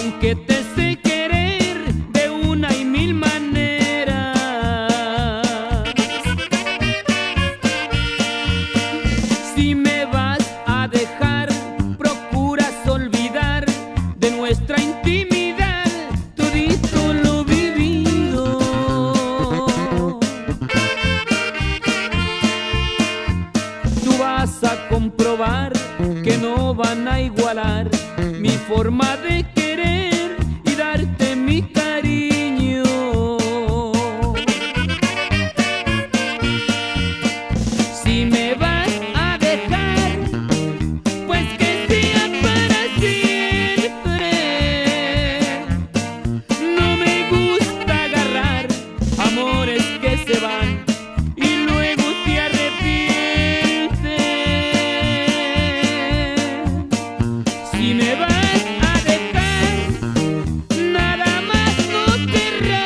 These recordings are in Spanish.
aunque te sé querer de una y mil maneras. Si me vas a dejar, procuras olvidar de nuestra intimidad todito lo vivido. Tú vas a comprobar que no van a igualar mi forma de querer y darte mi cariño. Si me vas a dejar, pues que sea para siempre. No me gusta agarrar amores que se van y luego te arrepientes. Si me vas a dejar, nada más no te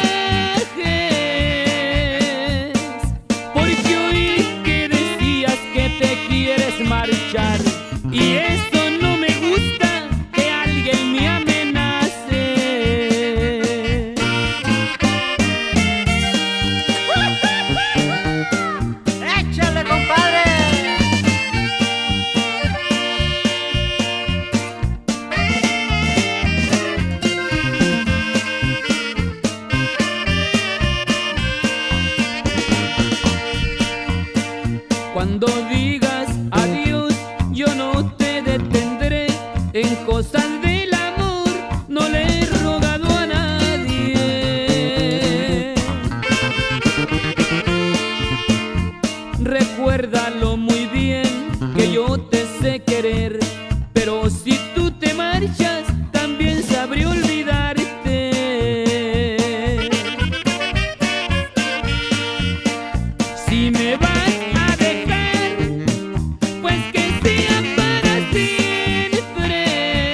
rajes, porque oí que decías que te quieres marchar y eso no me gusta, que alguien me amenace. ¡Échale, compadre! Cuando digas adiós, yo no te detendré. En cosas del amor no le he rogado a nadie. Recuérdalo muy bien, que yo te sé querer, pero si tú te marchas, también sabré olvidarte. Si me vas a dejar, pues que sea para siempre.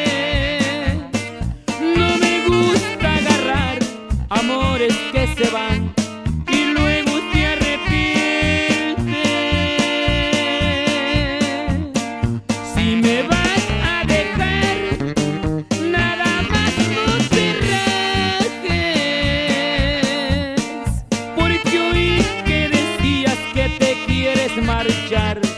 No me gusta agarrar amores que se van y luego te arrepientes. Si me vas a dejar, nada más no te rajes, porque oí que decías que te quieres marchar